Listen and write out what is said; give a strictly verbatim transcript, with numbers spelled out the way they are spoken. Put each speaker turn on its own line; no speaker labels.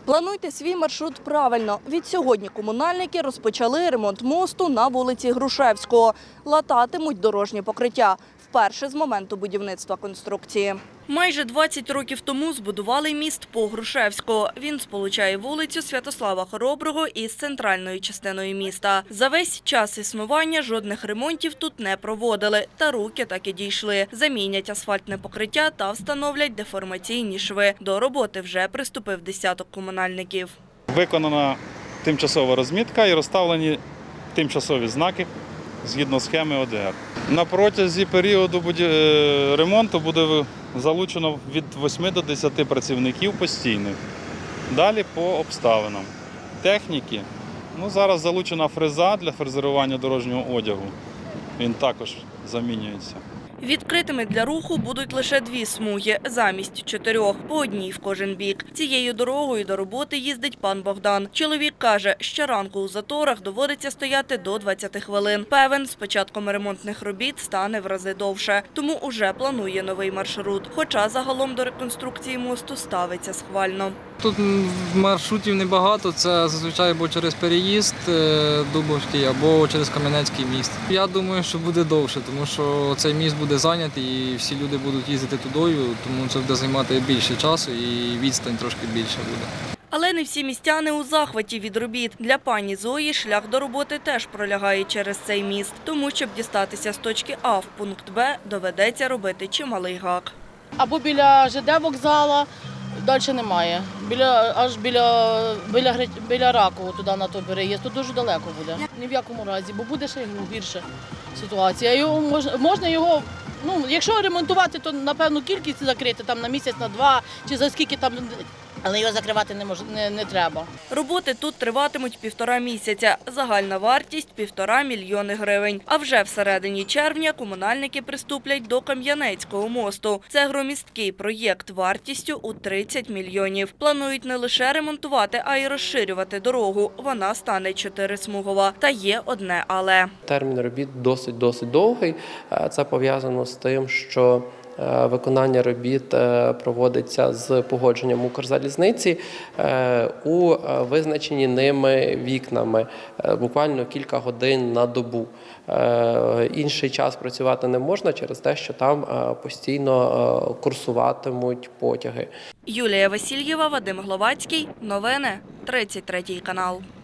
Плануйте свій маршрут правильно. Від сьогодні комунальники розпочали ремонт мосту на вулиці Грушевського. Лататимуть дорожнє покриття. Вперше з моменту будівництва конструкції. Майже двадцять років тому збудували міст по Грушевського. Він сполучає вулицю Святослава Хороброго із центральною частиною міста. За весь час існування жодних ремонтів тут не проводили. Та руки так і дійшли. Замінять асфальтне покриття та встановлять деформаційні шви. До роботи вже приступив десяток комунальників.
Виконана тимчасова розмітка і розставлені тимчасові знаки згідно схеми О Д Р. На протязі періоду ремонту буде залучено від восьми до десяти працівників постійних. Далі по обставинам. Техніки. Ну, зараз залучена фреза для фрезерування дорожнього одягу. Він також замінюється.
Відкритими для руху будуть лише дві смуги, замість чотирьох, по одній в кожен бік. Цією дорогою до роботи їздить пан Богдан. Чоловік каже, щоранку у заторах доводиться стояти до двадцяти хвилин. Певен, з початком ремонтних робіт стане в рази довше, тому уже планує новий маршрут. Хоча загалом до реконструкції мосту ставиться схвально.
Тут маршрутів небагато, це зазвичай або через переїзд Дубовський, або через Кам'янецький міст. Я думаю, що буде довше, тому що цей міст буде зайнятий і всі люди будуть їздити тудою, тому це буде займати більше часу і відстань трошки більше буде.
Але не всі містяни у захваті від робіт. Для пані Зої шлях до роботи теж пролягає через цей міст. Тому, щоб дістатися з точки А в пункт Б, доведеться робити чималий гак.
Або біля Ж Д вокзалу, далі немає. Біля, аж біля, біля, біля Ракового туди на той переїзд, тут дуже далеко буде. Ні в якому разі, бо буде ще гірша ситуація. Його можна, можна його, ну, якщо ремонтувати, то напевно кількість закрити там на місяць, на два, чи за скільки там, але його закривати не, мож, не, не треба.
Роботи тут триватимуть півтора місяця. Загальна вартість – півтора мільйони гривень. А вже всередині червня комунальники приступлять до Кам'янецького мосту. Це громісткий проєкт вартістю у тридцять мільйонів. Планують не лише ремонтувати, а й розширювати дорогу. Вона стане чотирисмугова. Та є одне але.
Термін робіт досить-досить довгий. Це пов'язано з тим, що виконання робіт проводиться з погодженням Укрзалізниці у визначені ними вікнами, буквально кілька годин на добу. Інший час працювати не можна через те, що там постійно курсуватимуть потяги.
Юлія Васильєва, Вадим Гловацький. Новини. тридцять третій канал.